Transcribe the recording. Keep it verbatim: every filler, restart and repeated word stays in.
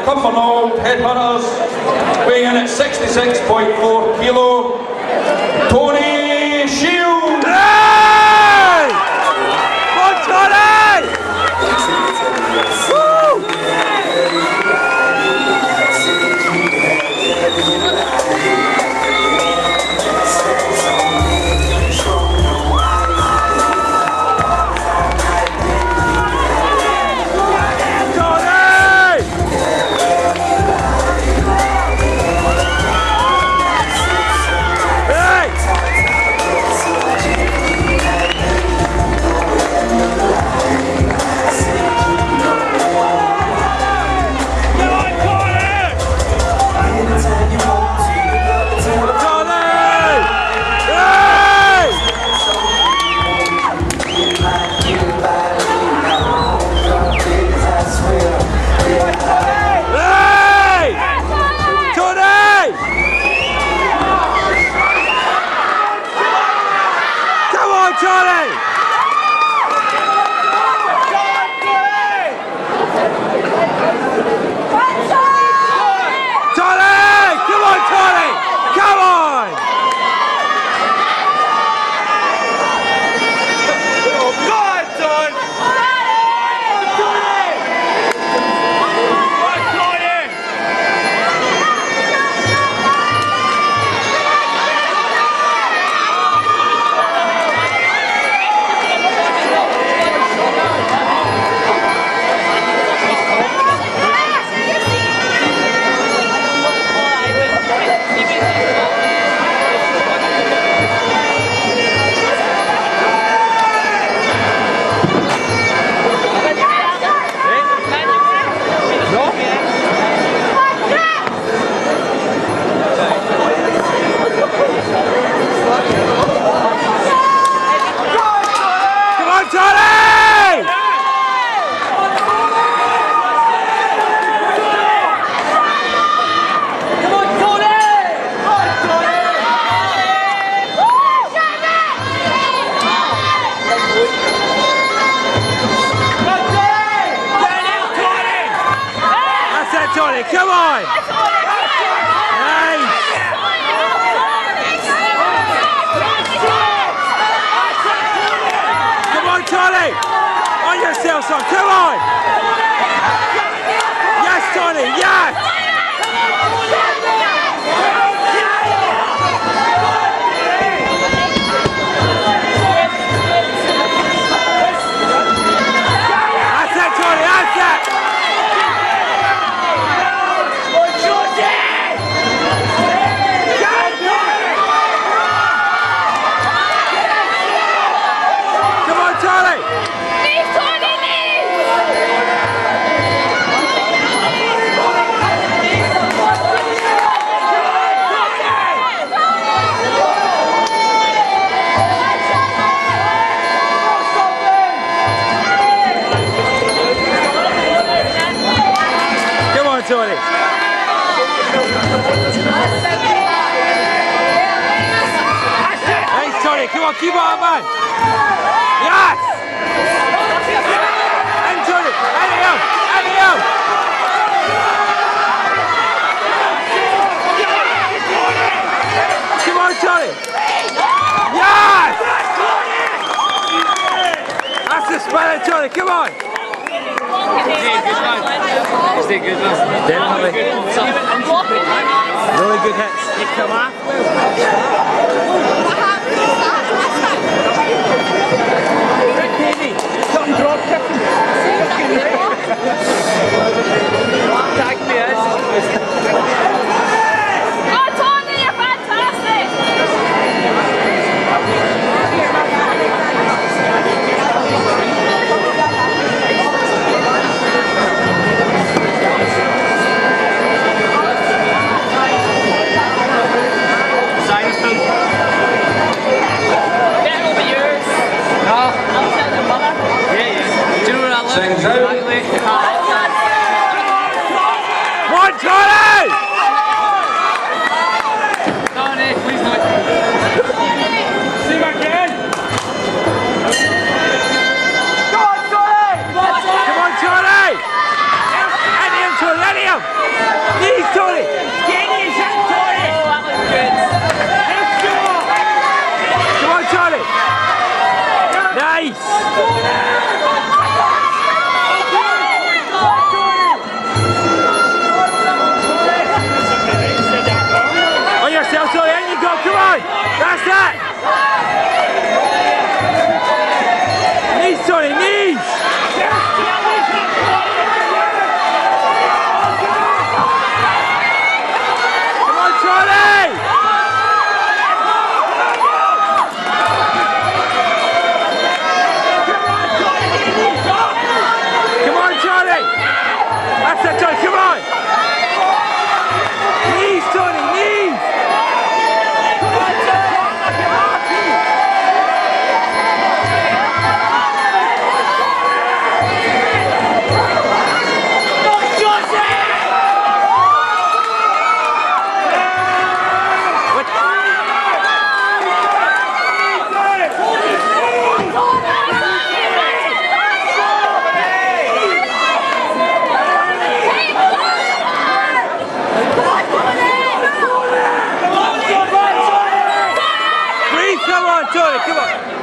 Cumbernauld Headhunters, weighing in at sixty-six point four kilo, Tony Sheils. Hey! Come on, Tony! Woo! Come on! Nice! Come on, Tony! On yourself, son! Come on! Yes, Tony! Yes! That's it, Tony! That's it! Tony. Nice, Tony. Come on, keep on, man. Yes! And Tony. And him. And him. Come on, Tony. Yes! That's the spell, Tony. Come on. Is it good last? Definitely. Really good hits. You come off. Something dropped. Tag me as. Oh, Tony, you're fantastic! Sign Tony, come on.